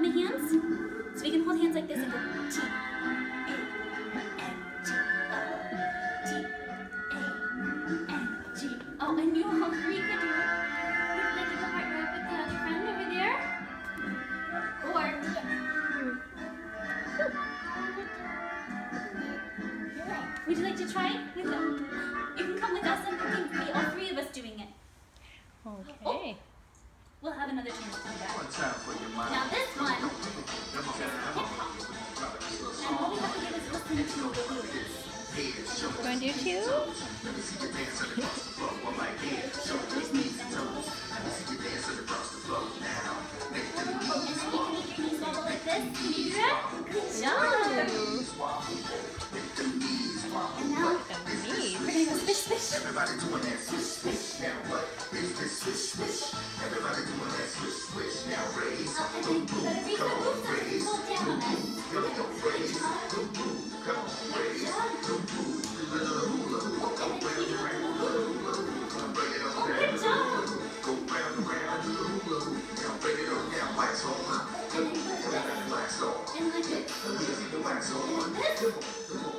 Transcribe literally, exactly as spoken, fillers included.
the hands? So we can hold hands like this and go T, A, N, G, O, T, A, N, G, O. And you all three could do it. Would you like to go partner up with the other friend over there? Or, would you like to try it? With them? You can come with us and we can be all three of us doing it. Okay. Oh, we'll have another chance to do that. Now this one is hip hop. And all we have to do is listen to the lyrics. You want to do two? Can you do that? Good job! And now, we're going to go swish, swish. Everybody doing that swish, swish. Now what? Is this swish, swish? Everybody doing that swish, swish. Now raise, go move, come on, raise, go move, come on, raise, go move, come on, raise, go move. Little hula, go round and round, little hula, come bring it on down. Good job! Go round and round, little hula, now bring it on down, wax on. Everybody wax on. And like this. Let's see the wax on. Come on, come on.